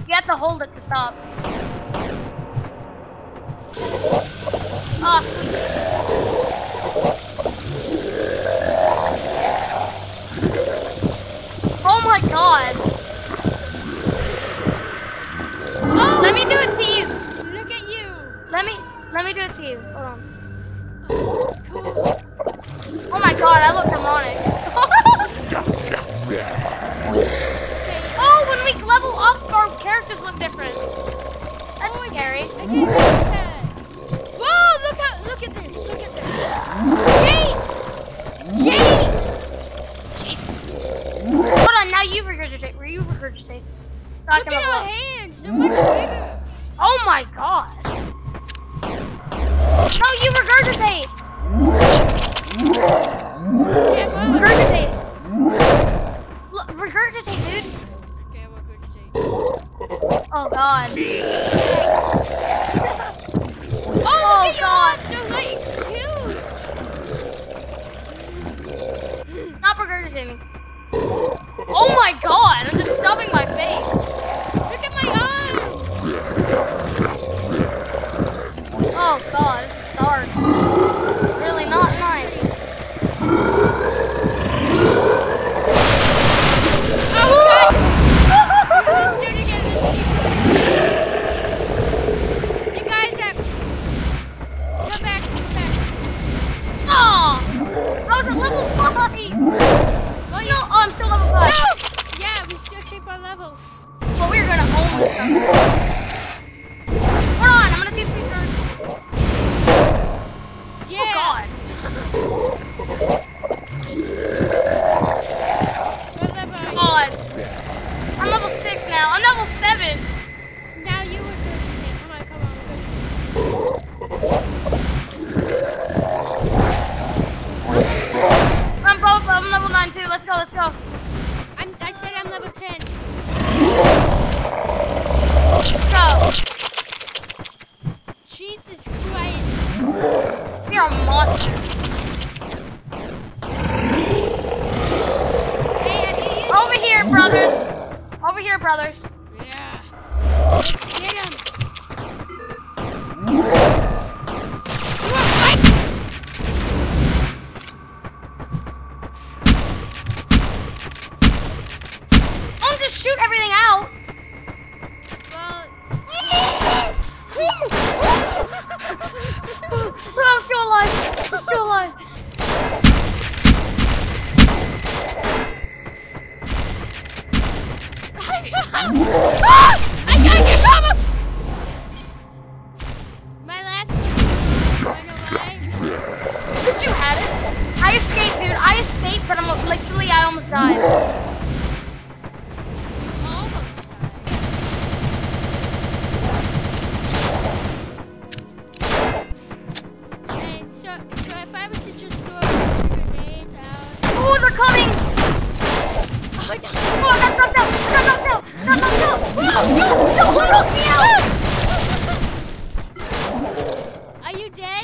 You have to hold it to stop. Oh. Oh my god. Oh, let me do it to you. Look at you. Let me do it to you. Hold on. Oh, that's cool. Oh my god, I look demonic. Oh, when we level up, our characters look different. That's scary. I didn't notice that. Whoa, look at this. Look at this. Yay! Yay! Hold on, now you regurgitate. You regurgitate. So Look at your hands. They're much bigger. Oh my god. No, you regurgitate. Yeah, but Regurgitate. Look, regurgitate, dude. okay, I'm regurgitate. Oh god. Oh, Oh, look at God. your arms. They're like huge. Stop regurgitating. Oh my god, I'm just stubbing my face. Look at my arms. Oh god, this is dark. Really not nice. Oh, God. Let's do it again. You guys have... Come back. Oh! I was at level 5! Oh, No, oh, I'm still level 5. yeah, we still keep our levels. Well, we're gonna own this someday. Hold on, I'm gonna do some turns. Yeah. Oh god. What level are you? God. I'm level 6 now. I'm level 7. Now you were regurgitate. Come on. I'm level 9 too. Let's go. I said I'm level 10. Let's go. Jesus Christ. We are monsters. Hey, have you used Over here, brothers. Over here, brothers. Yeah. Let's get him. Don't just shoot everything out. Well, I'm still alive. I gotta get Mama! My last one. I know why. Did you had it? I escaped, dude. I escaped, but I almost died. Almost died. And so if I were to just throw a bunch of grenades out. Oh, they're coming. Oh, no. Oh, I got knocked out. No, knocked me out. Are you dead?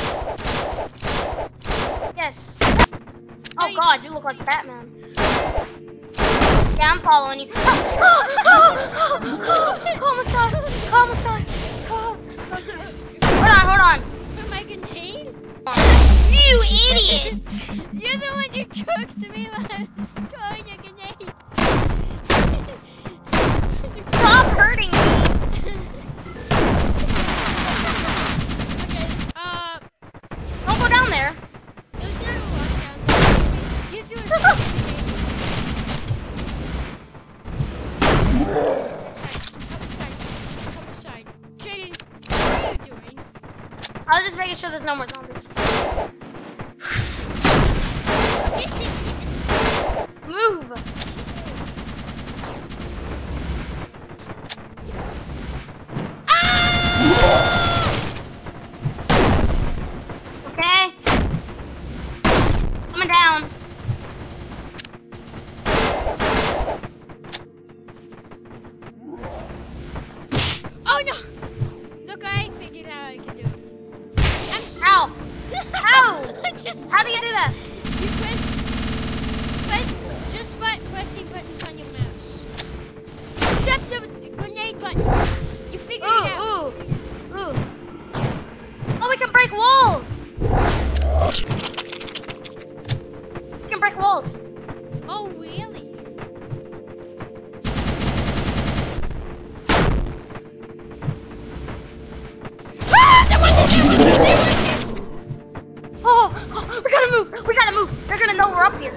Yes. No, Oh you- god, you look like Batman. Yeah, I'm following you. Almost died. Hold on. For my grenade? You idiot. You're the one you cooked me when I was throwing your grenade. Stop hurting me. Okay, Don't go down there. there's another one down there. You do a second Come aside. Jaden, what are you doing? I was just making sure there's no more zombies. Move. Okay. Coming down. Oh no! Look, I figured out I can do it. Ow. How? I just How do you do that? You press just by pressing buttons on your mouse. Except the grenade button. You figured it out. Ooh. Oh, we can break walls. We can break walls. Oh, really? Oh, we gotta move. We gotta move. They're gonna know we're up here.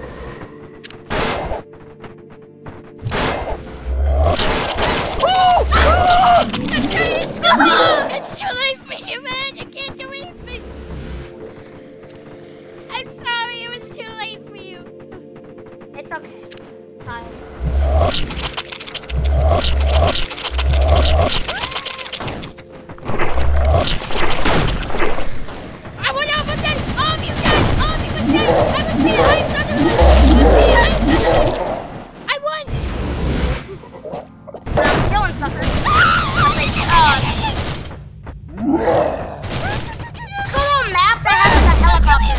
It's too late for you, man. You can't do anything. I'm sorry. It was too late for you. It's okay. Fine. I went out with that. You guys. You was dead. I was behind I won. But I'm killing suckers. Go to a map that has a helicopter.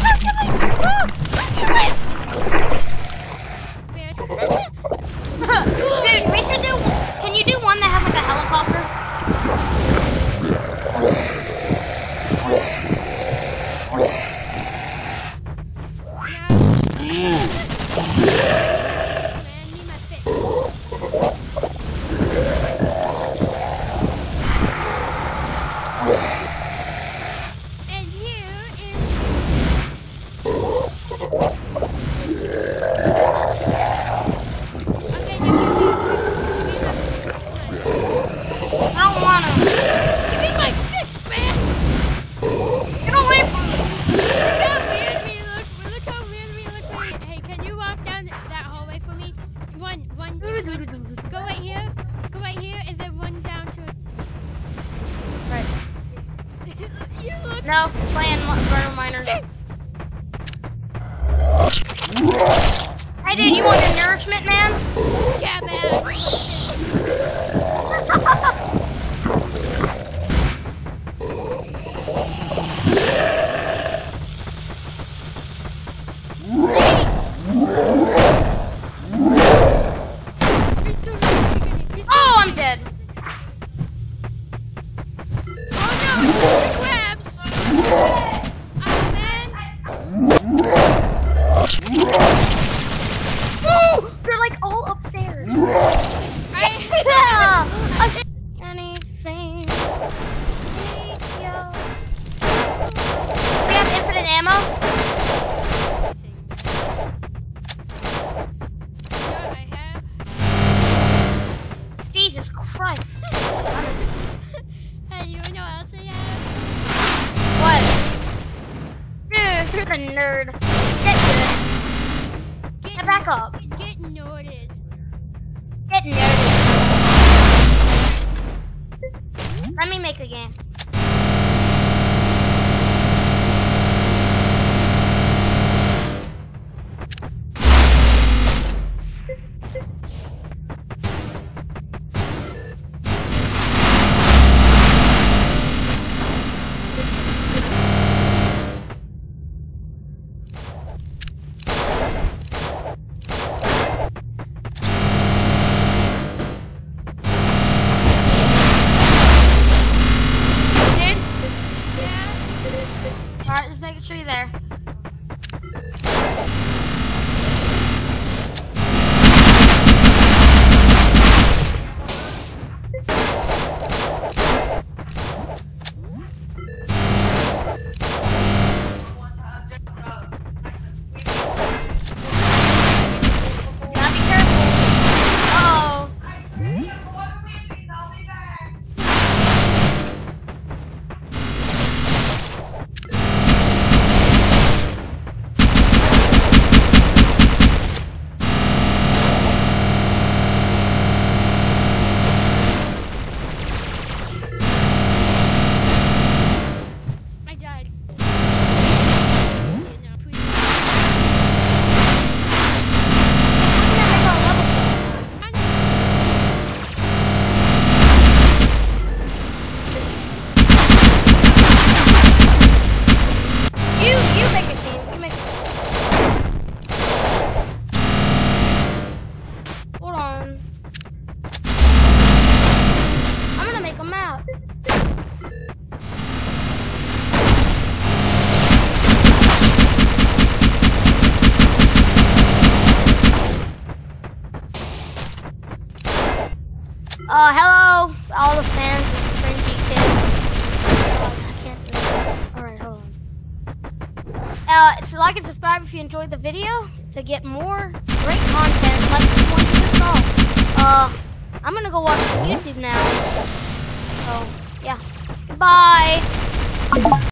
Dude, we should do. Can you do one that has like a helicopter? And here is. Okay, now I don't wanna. give me my fix, man. Get away from me. Look how weird we look. Look how weird we look. Hey, can you walk down that hallway for me? One. Go right here. Go right here, and then run down to it. Right. You look. No, playing Burner Miner. Hey dude, you want your nourishment, man? Yeah, man. Oh, I'm dead. Oh no, it's crabs. Man. Woo! They're like all upstairs. Anything. We have infinite ammo. Jesus Christ. Hey, you know what else I have? What? Dude, you're the nerd. Get good. Get back up. Get nerded. Get nerdy. Let me make a game. Hello, all the fans of Cringy Kid. I can't do it. Alright, hold on. So like and subscribe if you enjoyed the video to get more great content like this one you just saw. I'm gonna go watch some YouTube now. So, yeah. Goodbye.